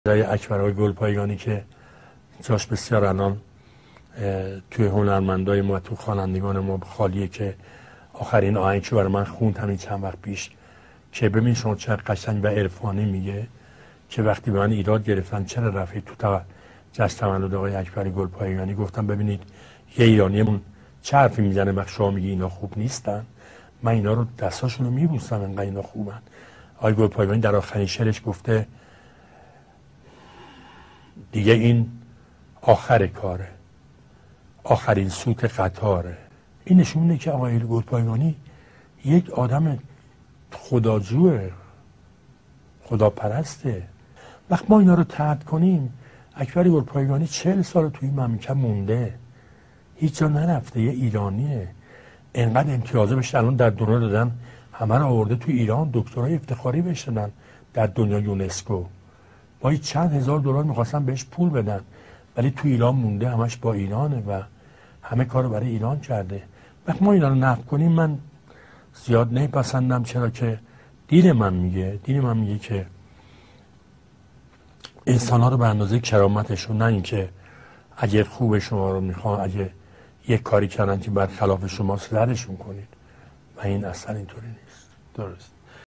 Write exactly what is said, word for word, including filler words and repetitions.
جای اکبرآقای گلپایگانی که جاش بسیار الان توی هنرمندای ما، تو خوانندگان ما خالیه، که آخرین آهنگ که برای من خوند همین چند وقت پیش که ببین شما چه قشنگ و عرفانی میگه که وقتی به من ایراد گرفتن چرا رفتی تو جشن تولد آقای اکبر گلپایگانی، گفتم ببینید یه ایرانیمون چه حرفی میزنه وقت شما میگی اینا خوب نیستن، من اینا رو دستاشون رو میبوسم انقدر اینا خوبن. آقای گلپایگانی در آخرین شعرش گفته دیگه این آخر کاره، آخرین سوت قطاره. این نشون میده که آقای گلپایگانی یک آدم خداجوه، خداپرسته. وقت ما اینا رو ترد کنیم، اکبر گلپایگانی چهل سال توی مملکت مونده، هیچ جا نرفته، یه ایرانیه. انقدر امتیازه بهش الان در دنیا دادن، همه رو آورده توی ایران، دکترای افتخاری بهش دادن در دنیا یونسکو. با چند هزار دلار میخواستن بهش پول بدن، ولی تو ایران مونده، همش با ایرانه و همه کارو برای ایران کرده. وقتی ما اینا رو نقد کنیم من زیاد نمیپسندم، چرا که دین من میگه دین من میگه که انسان ها رو به اندازه کرامتشون، نه اینکه اگه خوب شما رو میخوان، اگه یک کاری کردن که برخلاف شما سرشون کنید، و این اصلا اینطوری نیست. درست.